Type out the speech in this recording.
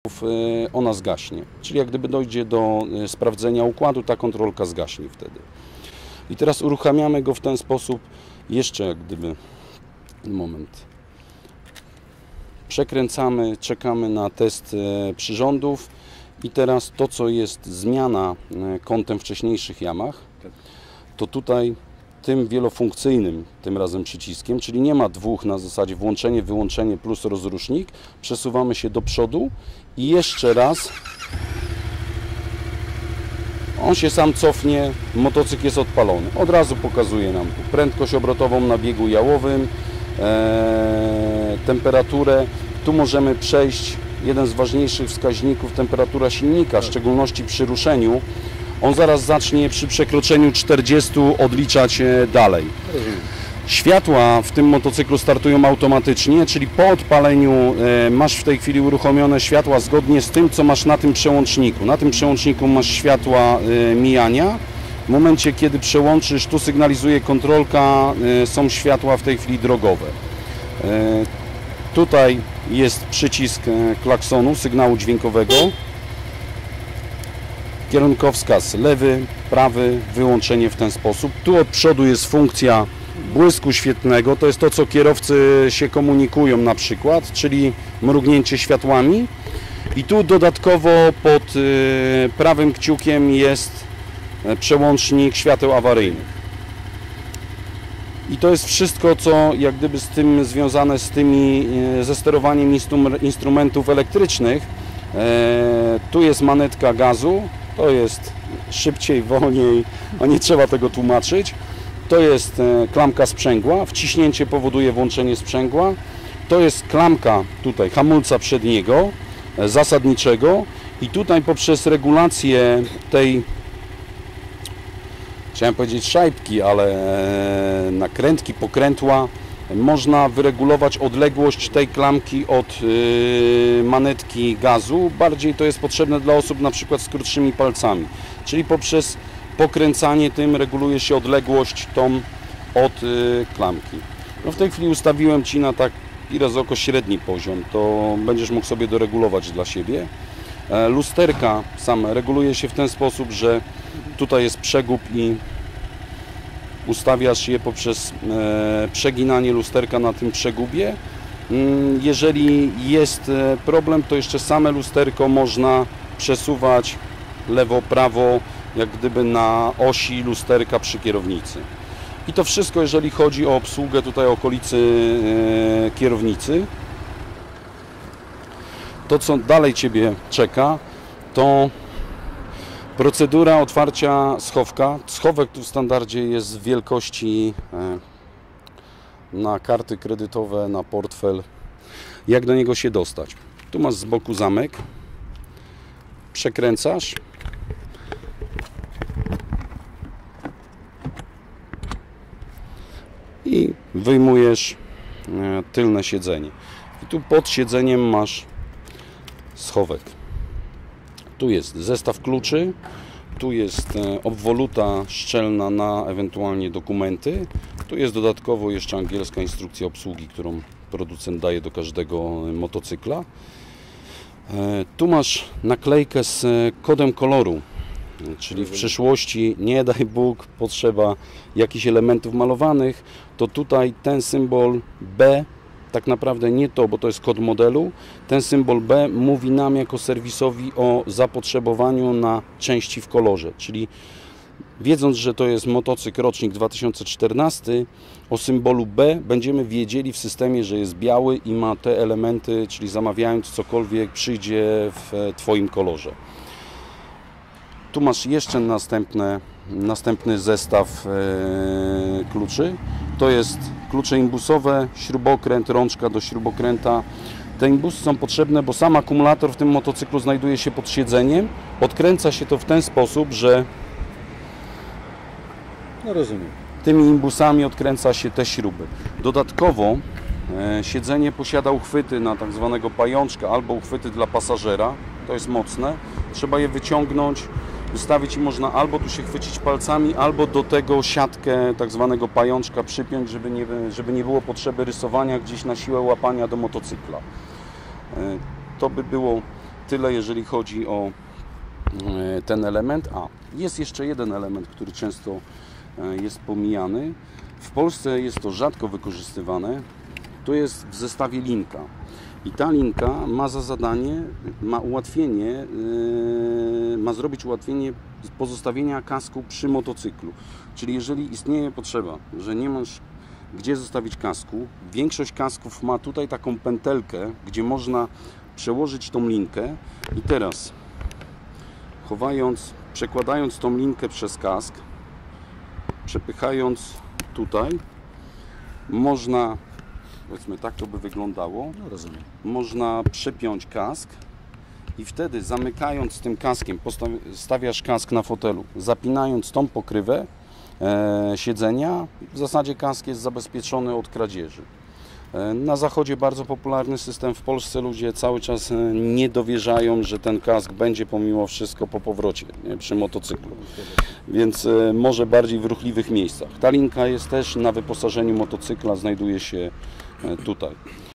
ona zgaśnie. Czyli jak gdyby dojdzie do sprawdzenia układu, ta kontrolka zgaśnie wtedy. I teraz uruchamiamy go w ten sposób, jeszcze jak gdyby, moment, przekręcamy, czekamy na test przyrządów i teraz to, co jest zmiana kątem wcześniejszych Yamaha, to tutaj tym wielofunkcyjnym, tym razem przyciskiem, czyli nie ma dwóch na zasadzie włączenie, wyłączenie plus rozrusznik, przesuwamy się do przodu i jeszcze raz on się sam cofnie, motocykl jest odpalony. Od razu pokazuje nam tu prędkość obrotową na biegu jałowym, temperaturę. Tu możemy przejść, jeden z ważniejszych wskaźników, temperatura silnika, w szczególności przy ruszeniu. On zaraz zacznie przy przekroczeniu 40 odliczać dalej. Światła w tym motocyklu startują automatycznie, czyli po odpaleniu masz w tej chwili uruchomione światła zgodnie z tym, co masz na tym przełączniku. Na tym przełączniku masz światła mijania. W momencie, kiedy przełączysz, tu sygnalizuje kontrolka, są światła w tej chwili drogowe. Tutaj jest przycisk klaksonu, sygnału dźwiękowego. Kierunkowskaz lewy, prawy, wyłączenie w ten sposób. Tu od przodu jest funkcja błysku świetnego, to jest to, co kierowcy się komunikują na przykład, czyli mrugnięcie światłami. I tu dodatkowo pod prawym kciukiem jest przełącznik świateł awaryjnych. I to jest wszystko, co jak gdyby z tym związane ze sterowaniem instrumentów elektrycznych. Tu jest manetka gazu, to jest szybciej, wolniej, a nie trzeba tego tłumaczyć. To jest klamka sprzęgła, wciśnięcie powoduje włączenie sprzęgła. To jest klamka tutaj hamulca przedniego, zasadniczego i tutaj poprzez regulację tej, chciałem powiedzieć szajbki, ale nakrętki, pokrętła, można wyregulować odległość tej klamki od manetki gazu. Bardziej to jest potrzebne dla osób na przykład z krótszymi palcami, czyli poprzez pokręcanie tym reguluje się odległość tą od klamki. No w tej chwili ustawiłem Ci na taki raz oko średni poziom, to będziesz mógł sobie doregulować dla siebie. Lusterka same reguluje się w ten sposób, że tutaj jest przegub i ustawiasz je poprzez przeginanie lusterka na tym przegubie. Jeżeli jest problem, to jeszcze same lusterko można przesuwać lewo, prawo, jak gdyby na osi lusterka przy kierownicy. I to wszystko, jeżeli chodzi o obsługę tutaj okolicy kierownicy. To, co dalej Ciebie czeka, to procedura otwarcia schowka. Schowek tu w standardzie jest w wielkości na karty kredytowe, na portfel. Jak do niego się dostać? Tu masz z boku zamek. Przekręcasz. I wyjmujesz tylne siedzenie. I tu pod siedzeniem masz schowek. Tu jest zestaw kluczy, tu jest obwoluta szczelna na ewentualnie dokumenty. Tu jest dodatkowo jeszcze angielska instrukcja obsługi, którą producent daje do każdego motocykla. Tu masz naklejkę z kodem koloru, czyli w przyszłości, nie daj Bóg, potrzeba jakichś elementów malowanych, to tutaj ten symbol B, tak naprawdę nie to, bo to jest kod modelu, ten symbol B mówi nam jako serwisowi o zapotrzebowaniu na części w kolorze, czyli wiedząc, że to jest motocykl rocznik 2014, o symbolu B będziemy wiedzieli w systemie, że jest biały i ma te elementy, czyli zamawiając cokolwiek przyjdzie w Twoim kolorze. Tu masz jeszcze następny zestaw kluczy. To jest klucze imbusowe, śrubokręt, rączka do śrubokręta. Te imbusy są potrzebne, bo sam akumulator w tym motocyklu znajduje się pod siedzeniem. Odkręca się to w ten sposób, że no rozumiem. Tymi imbusami odkręca się te śruby. Dodatkowo siedzenie posiada uchwyty na tak zwanego pajączka albo uchwyty dla pasażera. To jest mocne. Trzeba je wyciągnąć, ustawić i można albo tu się chwycić palcami, albo do tego siatkę tak zwanego pajączka przypiąć, żeby nie było potrzeby rysowania gdzieś na siłę łapania do motocykla. To by było tyle jeżeli chodzi o ten element. A jest jeszcze jeden element, który często jest pomijany. W Polsce jest to rzadko wykorzystywane. To jest w zestawie linka. I ta linka ma za zadanie, ma zrobić ułatwienie pozostawienia kasku przy motocyklu. Czyli jeżeli istnieje potrzeba, że nie masz gdzie zostawić kasku, większość kasków ma tutaj taką pętelkę, gdzie można przełożyć tą linkę i teraz przekładając tą linkę przez kask, przepychając tutaj, można, powiedzmy tak to by wyglądało, No, rozumiem. można przepiąć kask i wtedy zamykając tym kaskiem, stawiasz kask na fotelu, zapinając tą pokrywę siedzenia, w zasadzie kask jest zabezpieczony od kradzieży. Na zachodzie bardzo popularny system, w Polsce ludzie cały czas nie dowierzają, że ten kask będzie pomimo wszystko po powrocie, nie, przy motocyklu, więc może bardziej w ruchliwych miejscach. Ta linka jest też na wyposażeniu motocykla, znajduje się tutaj.